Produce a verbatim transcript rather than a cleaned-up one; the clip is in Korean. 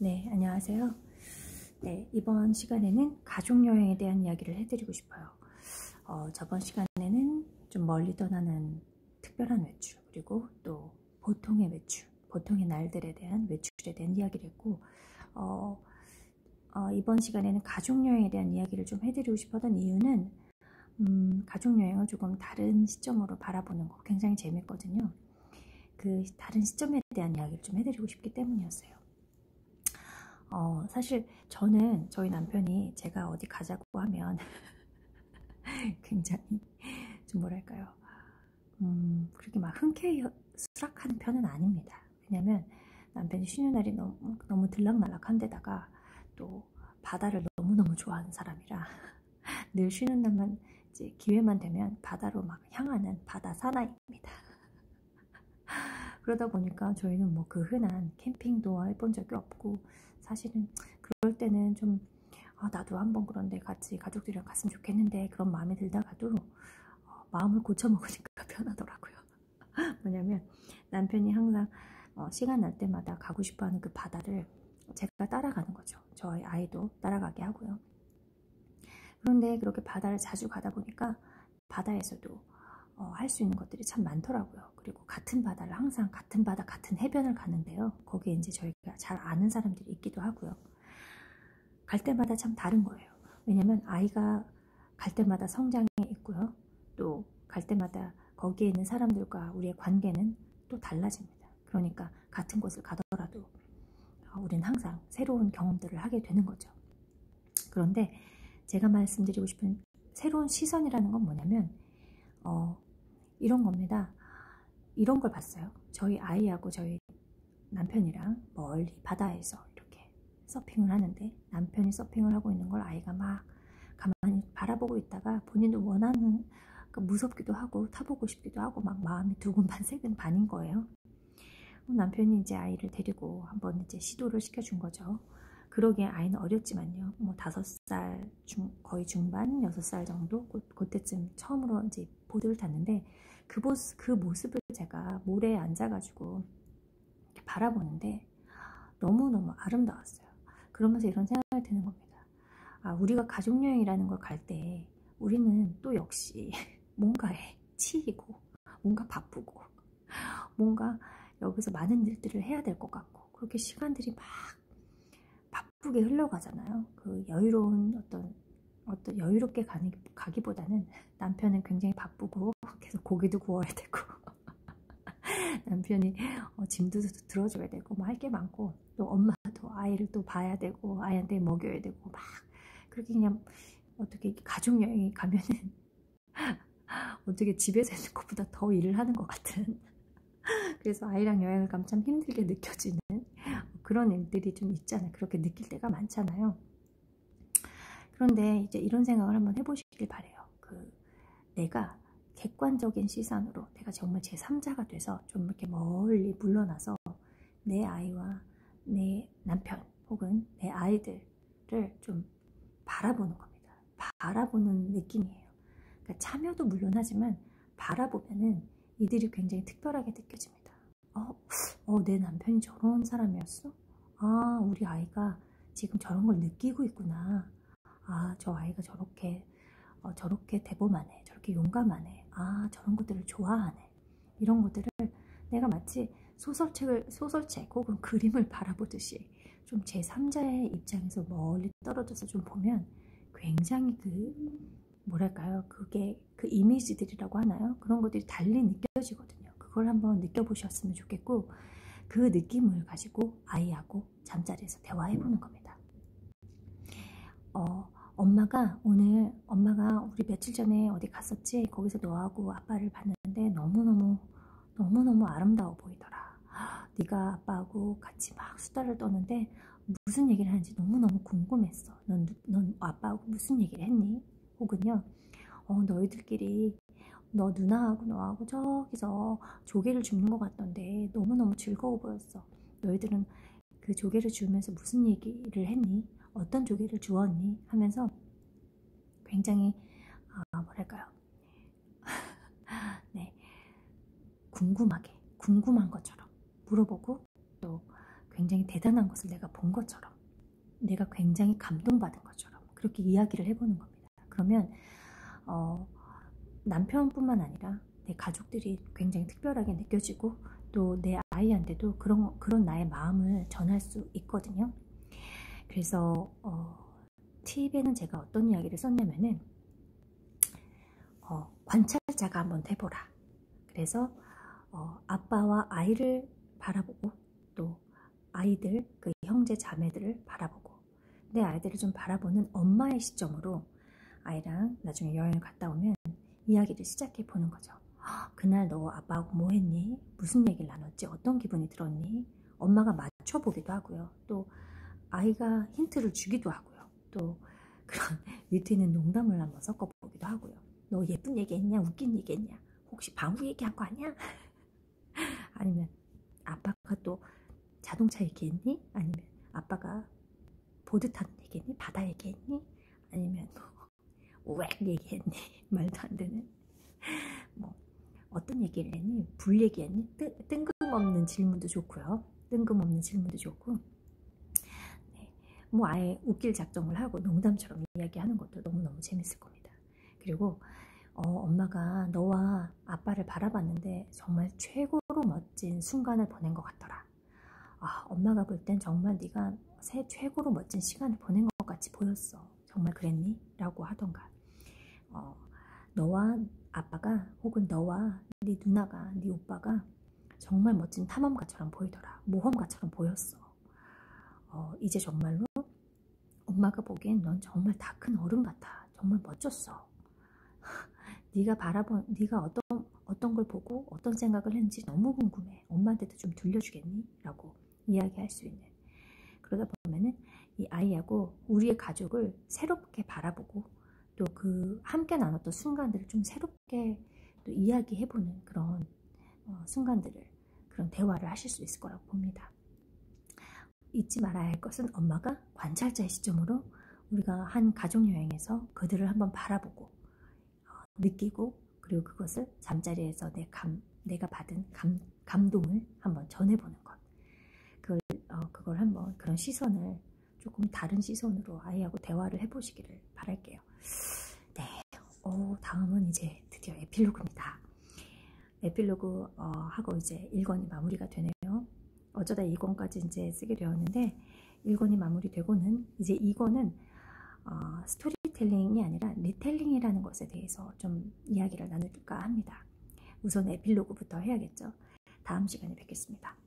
네, 안녕하세요. 네, 이번 시간에는 가족여행에 대한 이야기를 해드리고 싶어요. 어, 저번 시간에는 좀 멀리 떠나는 특별한 외출, 그리고 또 보통의 외출, 보통의 날들에 대한 외출에 대한 이야기를 했고, 어, 어, 이번 시간에는 가족여행에 대한 이야기를 좀 해드리고 싶었던 이유는 음, 가족여행을 조금 다른 시점으로 바라보는 거 굉장히 재밌거든요. 그 다른 시점에 대한 이야기를 좀 해드리고 싶기 때문이었어요. 어, 사실 저는 저희 남편이 제가 어디 가자고 하면 굉장히 좀 뭐랄까요, 음, 그렇게 막 흔쾌히 수락하는 편은 아닙니다. 왜냐면 남편이 쉬는 날이 너무, 너무 들락날락한 데다가 또 바다를 너무너무 좋아하는 사람이라 늘 쉬는 날만 이제 기회만 되면 바다로 막 향하는 바다 사나이입니다. 그러다 보니까 저희는 뭐 그 흔한 캠핑도 해본 적이 없고, 사실은 그럴 때는 좀 아, 나도 한번 그런데 같이 가족들이랑 갔으면 좋겠는데 그런 마음이 들다가도 어, 마음을 고쳐먹으니까 편하더라고요. 뭐냐면 남편이 항상 어, 시간 날 때마다 가고 싶어하는 그 바다를 제가 따라가는 거죠. 저희 아이도 따라가게 하고요. 그런데 그렇게 바다를 자주 가다 보니까 바다에서도 어, 할 수 있는 것들이 참 많더라고요. 그리고 같은 바다를 항상 같은 바다 같은 해변을 가는데요, 거기에 이제 저희가 잘 아는 사람들이 있기도 하고요. 갈 때마다 참 다른 거예요. 왜냐면 아이가 갈 때마다 성장해 있고요, 또 갈 때마다 거기에 있는 사람들과 우리의 관계는 또 달라집니다. 그러니까 같은 곳을 가더라도 우리는 항상 새로운 경험들을 하게 되는 거죠. 그런데 제가 말씀드리고 싶은 새로운 시선이라는 건 뭐냐면 어, 이런 겁니다. 이런 걸 봤어요. 저희 아이하고 저희 남편이랑 멀리 바다에서 이렇게 서핑을 하는데, 남편이 서핑을 하고 있는 걸 아이가 막 가만히 바라보고 있다가 본인도 원하는, 그러니까 무섭기도 하고 타보고 싶기도 하고 막 마음이 두근반 세근반인 거예요. 남편이 이제 아이를 데리고 한번 이제 시도를 시켜준 거죠. 그러기에 아이는 어렸지만요, 뭐 다섯 살 중, 거의 중반, 여섯 살 정도, 그, 그때쯤 처음으로 이제 보드를 탔는데 그, 모습, 그 모습을 제가 모래에 앉아가지고 이렇게 바라보는데 너무너무 아름다웠어요. 그러면서 이런 생각이 드는 겁니다. 아, 우리가 가족여행이라는 걸 갈 때 우리는 또 역시 뭔가에 치이고 뭔가 바쁘고 뭔가 여기서 많은 일들을 해야 될 것 같고, 그렇게 시간들이 막 바쁘게 흘러가잖아요. 그 여유로운 어떤 어떤 여유롭게 가는, 가기보다는 남편은 굉장히 바쁘고 계속 고기도 구워야 되고 남편이 어, 짐도 들어줘야 되고 뭐 할 게 많고, 또 엄마도 아이를 또 봐야 되고 아이한테 먹여야 되고 막 그렇게 그냥 어떻게 가족여행이 가면은 어떻게 집에서 있는 것보다 더 일을 하는 것 같은 그래서 아이랑 여행을 가면 참 힘들게 느껴지는 그런 일들이 좀 있잖아요. 그렇게 느낄 때가 많잖아요. 그런데 이제 이런 생각을 한번 해보시길 바래요. 그 내가 객관적인 시선으로 내가 정말 제삼자가 돼서 좀 이렇게 멀리 물러나서 내 아이와 내 남편 혹은 내 아이들을 좀 바라보는 겁니다. 바라보는 느낌이에요. 그러니까 참여도 물론 하지만 바라보면은 이들이 굉장히 특별하게 느껴집니다. 어, 어, 내 남편이 저런 사람이었어? 아, 우리 아이가 지금 저런 걸 느끼고 있구나. 아, 저 아이가 저렇게 어, 저렇게 대범하네, 저렇게 용감하네, 아, 저런 것들을 좋아하네. 이런 것들을 내가 마치 소설책을 소설책 혹은 그림을 바라보듯이 좀 제삼자의 입장에서 멀리 떨어져서 좀 보면 굉장히 그 뭐랄까요, 그게 그 이미지들이라고 하나요? 그런 것들이 달리 느껴지거든요. 그걸 한번 느껴보셨으면 좋겠고, 그 느낌을 가지고 아이하고 잠자리에서 대화해보는 겁니다. 어, 엄마가 오늘 엄마가 우리 며칠 전에 어디 갔었지? 거기서 너하고 아빠를 봤는데 너무너무 너무너무 아름다워 보이더라. 네가 아빠하고 같이 막 수다를 떠는데 무슨 얘기를 하는지 너무너무 궁금했어. 넌, 넌 아빠하고 무슨 얘기를 했니? 혹은요, 어, 너희들끼리 너 누나하고 너하고 저기서 조개를 줍는 것 같던데 너무너무 즐거워 보였어. 너희들은 그 조개를 주면서 무슨 얘기를 했니? 어떤 조개를 주었니? 하면서 굉장히 아, 뭐랄까요, 네, 궁금하게 궁금한 것처럼 물어보고, 또 굉장히 대단한 것을 내가 본 것처럼, 내가 굉장히 감동받은 것처럼 그렇게 이야기를 해보는 겁니다. 그러면 어, 남편뿐만 아니라 내 가족들이 굉장히 특별하게 느껴지고 또 내 아이한테도 그런, 그런 나의 마음을 전할 수 있거든요. 그래서 어, 팁에는 제가 어떤 이야기를 썼냐면은 어, 관찰자가 한번 해보라. 그래서 어, 아빠와 아이를 바라보고 또 아이들, 그 형제 자매들을 바라보고 내 아이들을 좀 바라보는 엄마의 시점으로 아이랑 나중에 여행을 갔다 오면 이야기를 시작해 보는 거죠. 그날 너 아빠하고 뭐 했니? 무슨 얘기를 나눴지? 어떤 기분이 들었니? 엄마가 맞춰보기도 하고요. 또 아이가 힌트를 주기도 하고요. 또 그런 위트 있는 농담을 한번 섞어보기도 하고요. 너 예쁜 얘기 했냐? 웃긴 얘기 했냐? 혹시 방구 얘기한 거 아니야? 아니면 아빠가 또 자동차 얘기했니? 아니면 아빠가 보드 타는 얘기했니? 바다 얘기했니? 아니면 왜 얘기했니? 말도 안 되는 뭐 어떤 얘기를 했니? 불 얘기했니? 뜬, 뜬금없는 질문도 좋고요. 뜬금없는 질문도 좋고, 네, 뭐 아예 웃길 작정을 하고 농담처럼 이야기하는 것도 너무너무 재밌을 겁니다. 그리고 어, 엄마가 너와 아빠를 바라봤는데 정말 최고로 멋진 순간을 보낸 것 같더라. 아, 엄마가 볼 땐 정말 네가 새 최고로 멋진 시간을 보낸 것 같이 보였어. 정말 그랬니? 라고 하던가, 어, 너와 아빠가 혹은 너와 네 누나가, 네 오빠가 정말 멋진 탐험가처럼 보이더라. 모험가처럼 보였어. 어, 이제 정말로 엄마가 보기엔 넌 정말 다 큰 어른 같아. 정말 멋졌어. 네가 바라본, 네가 어떤 어떤 걸 보고 어떤 생각을 했는지 너무 궁금해. 엄마한테도 좀 들려주겠니? 라고 이야기할 수 있는. 그러다 보면은 이 아이하고 우리의 가족을 새롭게 바라보고 또 그 함께 나눴던 순간들을 좀 새롭게 또 이야기해보는 그런 어, 순간들을, 그런 대화를 하실 수 있을 거라고 봅니다. 잊지 말아야 할 것은 엄마가 관찰자의 시점으로 우리가 한 가족여행에서 그들을 한번 바라보고 어, 느끼고, 그리고 그것을 잠자리에서 내 감, 내가 받은 감, 감동을 한번 전해보는 것. 그걸, 어, 그걸 한번 그런 시선을 조금 다른 시선으로 아이하고 대화를 해보시기를 바랄게요. 네, 어, 다음은 이제 드디어 에필로그입니다. 에필로그 어, 하고 이제 일 권이 마무리가 되네요. 어쩌다 이 권까지 이제 쓰게 되었는데 일 권이 마무리되고는 이제 이 권은 어, 스토리텔링이 아니라 리텔링이라는 것에 대해서 좀 이야기를 나눌까 합니다. 우선 에필로그부터 해야겠죠. 다음 시간에 뵙겠습니다.